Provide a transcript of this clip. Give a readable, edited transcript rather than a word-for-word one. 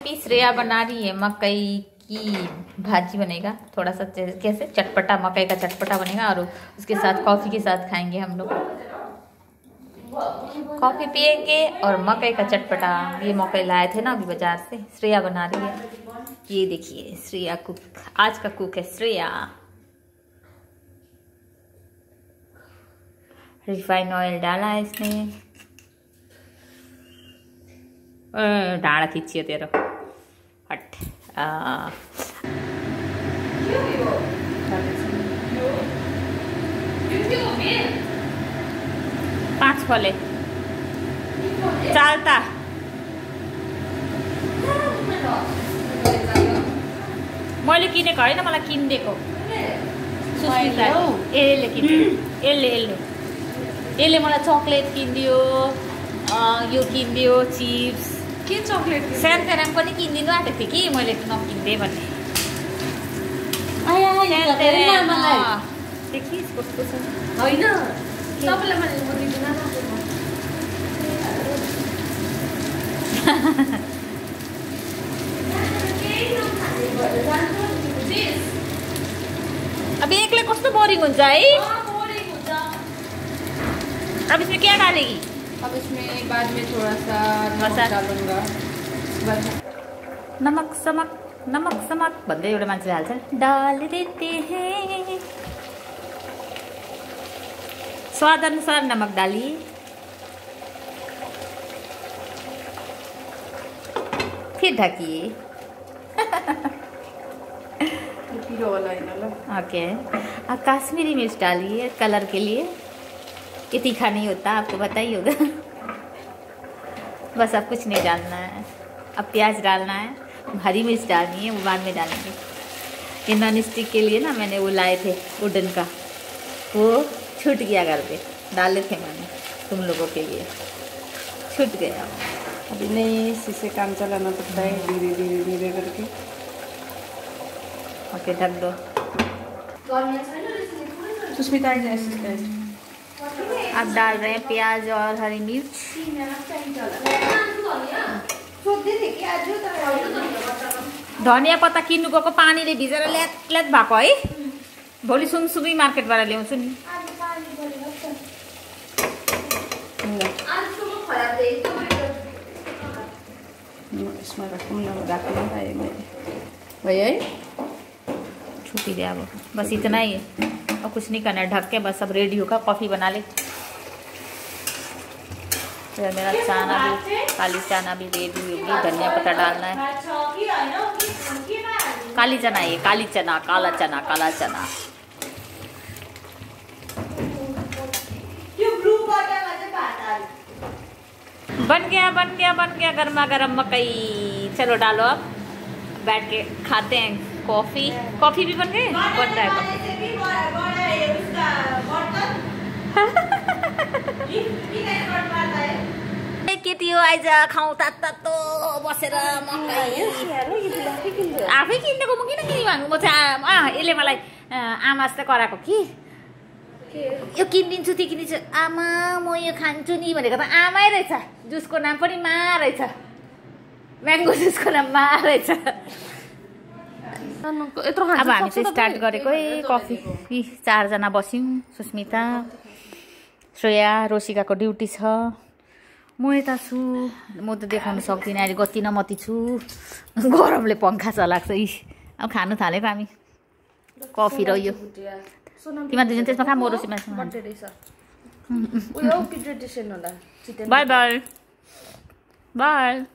श्रेया बना रही है मकई की भाजी बनेगा, थोड़ा सा कैसे चटपटा, मकई का चटपटा बनेगा और उसके साथ कॉफी के साथ खाएंगे हम लोग। कॉफी पियेंगे और मकई का चटपटा। ये मकई लाए थे ना अभी बाजार से। श्रेया बना रही है, ये देखिए श्रेया कुक, आज का कुक है श्रेया। रिफाइंड ऑयल डाला है इसमें। डाढ़ खींचिए तेरा हट। 5 फले चालता मैले किनेको होइन, मलाई किनिदिएको सुस्मिता। यसले किनिदियो, यसले मलाई चक्लेट किनिदियो, यो किनिदियो चिप्स। के चक्लेट? स्यान्तेराम पनि किनिदिनु आँटेको थिएँ कि मैले नकिनिदिएँ भन्ने। देखिस् कस्तो छ होइन तपाईँलाई मैले म दिदिनँ। अब एक्लै कस्तो बोरिङ हुन्छ है। अब इसमें क्या डालेगी? अब इसमें बाद में थोड़ा सा नमक डालूंगा। नमक समक भन्दै एउटा मान्छेले हाल्छ डाल देते हैं। स्वाद अनुसार नमक डालिए। फिर ढकिए। ओके, अब काश्मीरी मिर्च डालिए कलर के लिए। ये तीखा नहीं होता, आपको पता ही होगा। बस अब कुछ नहीं डालना है। अब प्याज डालना है, हरी मिर्च डालनी है, वो बाद में डालेंगे। ये नॉन स्टिक के लिए ना मैंने वो लाए थे वुडन का, वो छूट गया घर पे, डाले थे मैंने तुम लोगों के लिए, छूट गया। अभी नहीं से काम चलाना पड़ता है, धीरे धीरे धीरे करके। ओके, ढक दो। सुस्मिता असिस्टेंट अब डाल रहे हैं प्याज और हरी मिर्च। धनिया पत्ता किन्नु गएको पानीले भिजेर ल्याट भएको है। भोलि सुनसुनी मार्केटबाट ल्याउँछु नि। इसमें राखूँ भैया छुट्टी दे अब, बस इतना ही है और कुछ नहीं करना है। ढक के बस अब रेडी होगा, कॉफ़ी बना ले। फिर मेरा चाना भी, काली चाना भी रेडी होगी। धनिया पत्ता डालना है। काली चना, ये काली चना, काला चना, काला चना। बन गया गर्मा गर्म मकई। चलो डालो, अब बैठ के खाते हैं कॉफी। कॉफी भी बन गए, बन रहा है केटी हो आइज खाऊ तातो बसेर मकै। आफै किनेको, म किन किनिमाग्नु। म चाहिँ यसले मलाई आमा जस्तै कराएको कि यो किनिदिन्छु त्यो किनिदिन्छु। आमा म यो खान्छु नि भनेको त आमै रहेछ। जुसको नाम पनि मा रहेछ, म्याङ्गो जुसको नाम मा रहेछ। अब हामी चाहिँ स्टार्ट गरेको है कफी। 4 जना बस्यौँ, सुस्मिता, श्रेया, रोसिकाको ड्युटी छ, म यता छु। म त देखाउनु सक्दिनँ अहिले, गति नमती छु, गरमले पङ्खा चलाएको छ। अब खानु थालेको हामी कफी र यो। तिमीहरू दुईजना त्यसमा खा, म रोसीमा बाई बाई बाई।